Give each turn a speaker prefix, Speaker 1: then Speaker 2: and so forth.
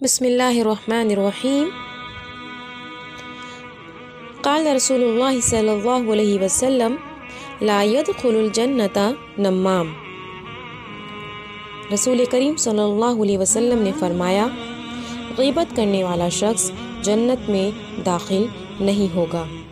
Speaker 1: बिस्मिल्लाहिर्रहमानिर्रहीम। क़ाल रसूलुल्लाह सल्लल्लाहु अलैहि वसल्लम ला यदखुलुल जन्नता नम्माम। रसूल करीम सल्लल्लाहु अलैहि वसल्लम ने फरमाया, ग़ीबत करने वाला शख्स जन्नत में दाखिल नहीं होगा।